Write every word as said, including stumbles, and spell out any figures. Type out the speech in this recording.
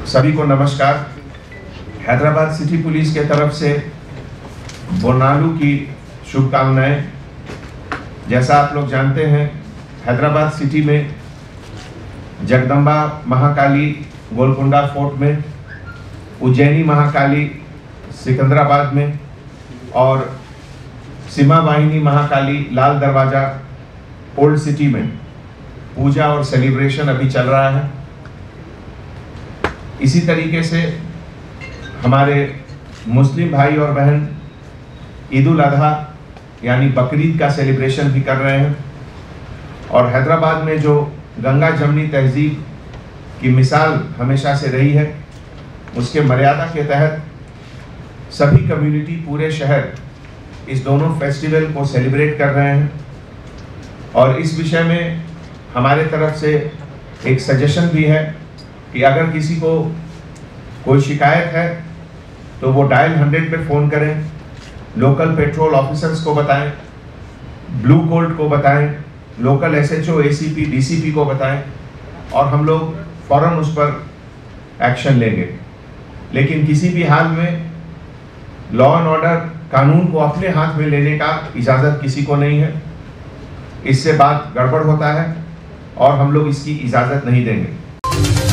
सभी को नमस्कार। हैदराबाद सिटी पुलिस के तरफ से बोनालू की शुभकामनाएं। जैसा आप लोग जानते हैं, हैदराबाद सिटी में जगदम्बा महाकाली गोलकुंडा फोर्ट में, उज्जैनी महाकाली सिकंदराबाद में और सीमा वाहिनी महाकाली लाल दरवाजा ओल्ड सिटी में पूजा और सेलिब्रेशन अभी चल रहा है। इसी तरीके से हमारे मुस्लिम भाई और बहन ईद उल अजहा यानी बकरीद का सेलिब्रेशन भी कर रहे हैं। और हैदराबाद में जो गंगा जमनी तहजीब की मिसाल हमेशा से रही है, उसके मर्यादा के तहत सभी कम्युनिटी पूरे शहर इस दोनों फेस्टिवल को सेलिब्रेट कर रहे हैं। और इस विषय में हमारे तरफ से एक सजेशन भी है कि अगर किसी को कोई शिकायत है तो वो डायल हंड्रेड पे फ़ोन करें, लोकल पेट्रोल ऑफिसर्स को बताएं, ब्लू कोल्ट को बताएं, लोकल एसएचओ, एसीपी, डीसीपी को बताएं और हम लोग फ़ौरन उस पर एक्शन लेंगे। लेकिन किसी भी हाल में लॉ एंड ऑर्डर, कानून को अपने हाथ में लेने का इजाज़त किसी को नहीं है। इससे बात गड़बड़ होता है और हम लोग इसकी इजाज़त नहीं देंगे।